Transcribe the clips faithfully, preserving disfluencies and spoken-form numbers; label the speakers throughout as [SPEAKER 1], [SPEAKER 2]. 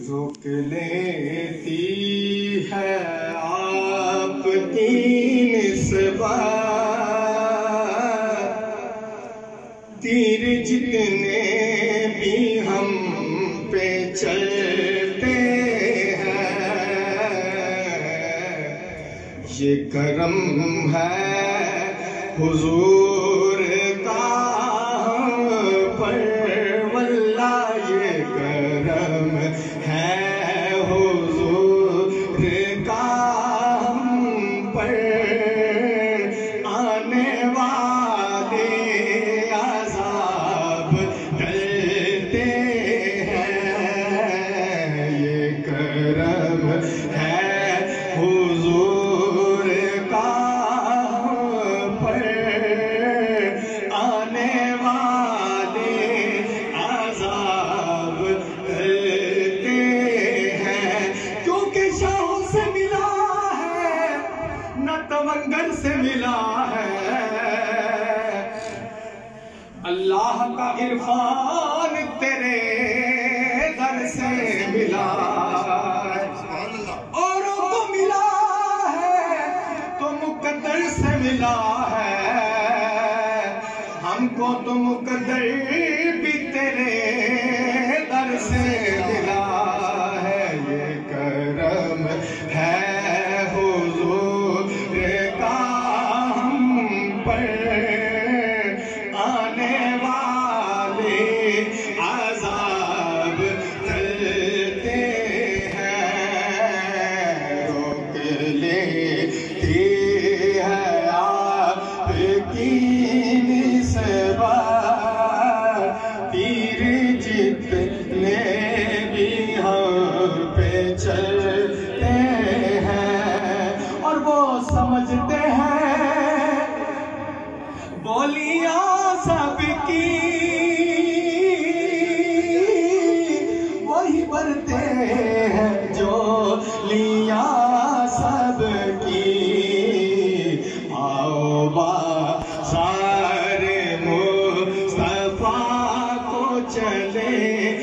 [SPEAKER 1] रोक लेती है आपकी निस्बत, तीर जितने भी हम पे चलते हैं, ये करम है हुजूर का पर, वल्ला ये करम है हुजूर का हम पर, आने वाले अज़ाब टलते हैं, ये करम है हुजूर का हम पर, आने वाले अज़ाब टलते हैं, क्योंकि शाह से मिला है न तवंगर से मिला है, अल्लाह का इरफान तेरे दर से मिला है, औरों को मिला है तो मुकद्दर से मिला है, हमको तो मुकद्दर भी तेरे दर से मिला है, ये करम है हुजूर का हम पर, आने वाले अज़ाब टलते हैं, रोक लेती है आपकी निस्बत, तीर जितने भी हम पे चलते हैं, और वो समझते हैं बोलियां सबकी वही भरते हैं जो लिया सबकी, आओ बाज़ार मुस्तफा को चले,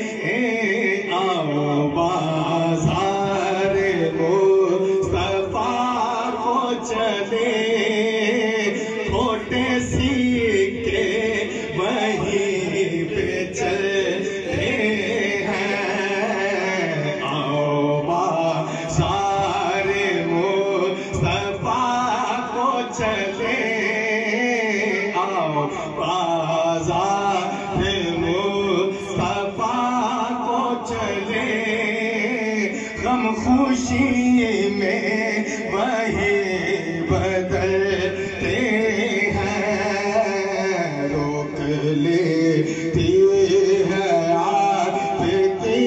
[SPEAKER 1] आओ बाज़ार मुस्तफा को चले, छोटे सिक्के वहीं पे चलते हैं, आओ बाज़ार मुस्तफा को चले, आओ बाज़ार मुस्तफा को चले, गम खुशी में वही बदलते हैं, रोक लेती है आपकी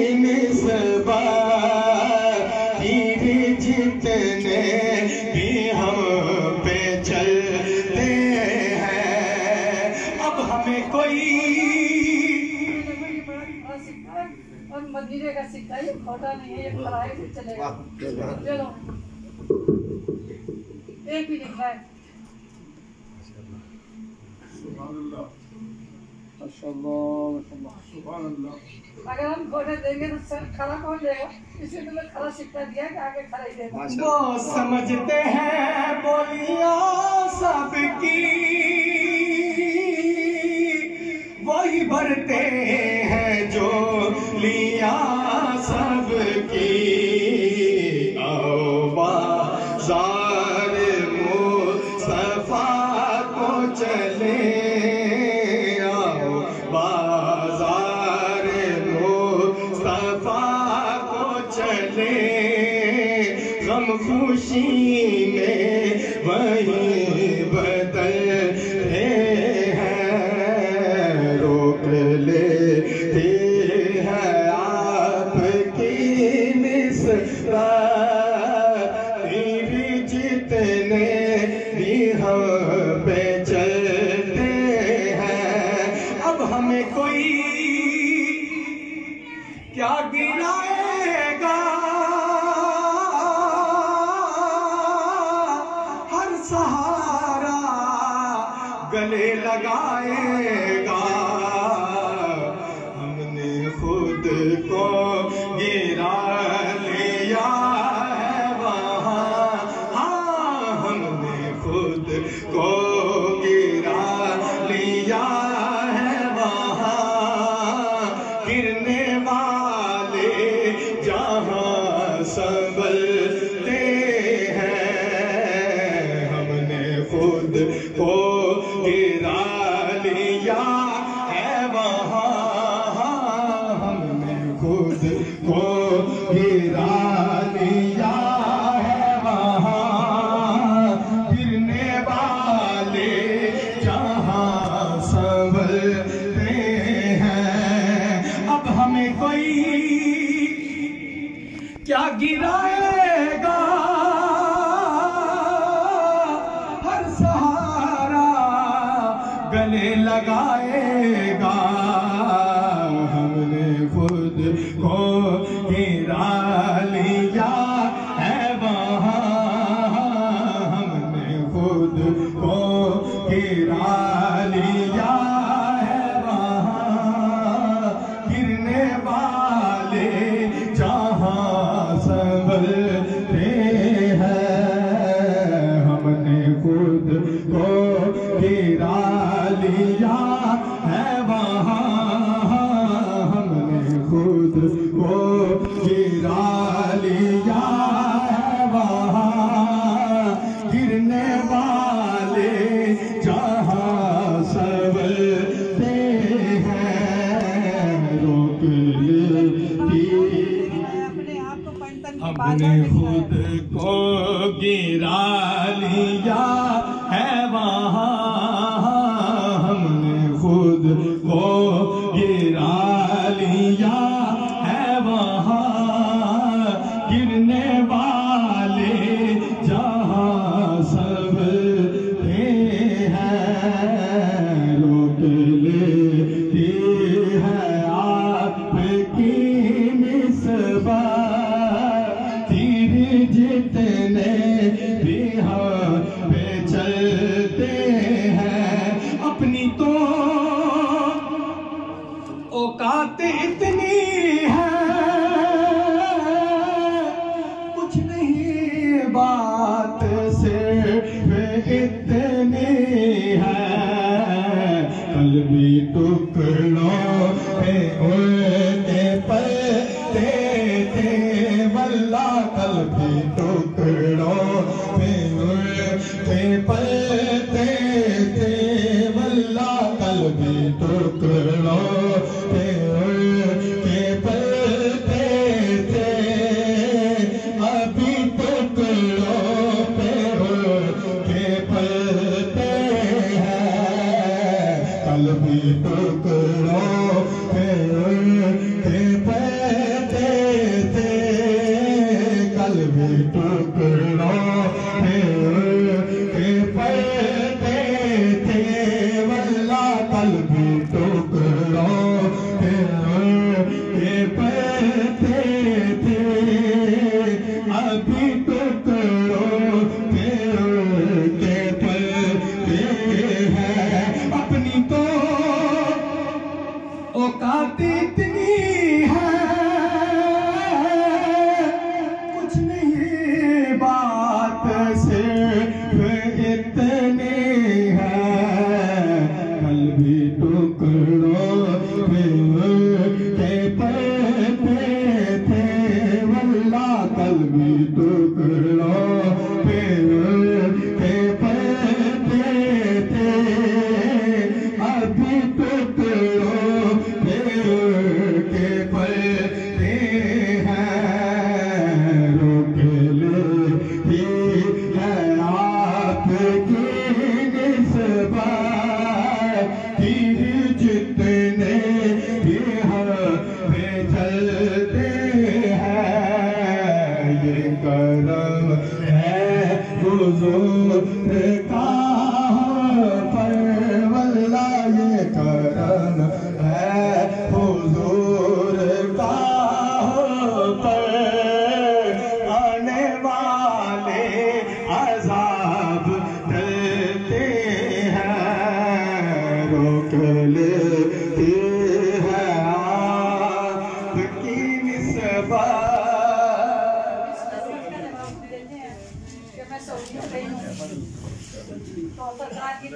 [SPEAKER 1] निस्बत, तीर जितने भी हम पे चलते हैं, अब हमें कोई
[SPEAKER 2] और मदीने का सिक्का ये खोटा नहीं है, ये खराए से चलेगा। चलो एक ही लिखा है, अगर हम खोटे देंगे तो सर खरा कौन देगा, इसलिए तुम्हें खरा सिक्का दिया कि आगे खरा ही देगा।
[SPEAKER 1] वो समझते हैं बोलियां सबकी वही भरते हैं जो लिया सबकी, आओ बाज़ार मुस्तफा को चले, आओ बाज़ार मुस्तफा को चले, गम खुशी में वही बदलते हैं, रोक लेती है आपकी निस्बत, तीर जितने भी हम पे चलते हैं, अब हमें कोई क्या गिराएगा, हर सहारा गले लगाएगा, हमने खुद को ये खुद को गिरा लिया है वहाँ गिरने वाले जहाँ संभलते हैं। अब हमें कोई क्या गिराएगा, हर सहारा गले लगाएगा। हमने खुद को गिरा लिया है वहाँ, हमने खुद को गिरा लिया है वहाँ गिरने वाले जहाँ संभलते हैं। हमने खुद को गिरा लिया है वहाँ, हमने खुद को गिरा लिया है वहाँ गिरने वाले जहाँ संभलते हैं। रोक लेती हमने खुद को गिरा लिया है वहाँ, हमने खुद को गिरा लिया है वहाँ गिरने वाले जहाँ संभलते हैं। रोक लेती है आपकी निस्बत तीर जितने भी हम पे चलते हैं। अपनी तो औकात इतनी है कुछ नहीं बात सिर्फ इतनी है। कल भी टुकड़ों पे उल्टे पलते थे वल्ला, कल भी टुकड़ों पे उल्टे पलते थे वल्ला, कल भी टुकड़ों पे उल्टे पलते थे। अभी टुकड़ों पे उल्टे पलते हैं, कल भी टुकड़ों पे उल्टे पलते थे, कल भी टुकड़ों पे उल्टे पलते थे वल्ला, कल भी टुकड़ों पे उल्टे पलते थे। अभी टुकड़ों पे उल्टे पलते हैं। अपनी तो औकात इतनी है कुछ नहीं बात सिर्फ इतनी है। कल भी टुकड़ों पे उल्टे पलते थे वल्ला, कल भी टुकड़ों पे उल्टे पलते थे। अभी टुकड़ों पे उल्टे पलते हैं। रोक लेती है आपकी निस्बत तीर जितने भी हम पे चलते हैं। ये करम है हुजूर का पर वल्ला, ये करम है हुजूर का पर आने वाले अज़ाब डरते हैं। रोक लेती है आपकी निस्बत।
[SPEAKER 2] मैं सऊदी में गई हूँ तो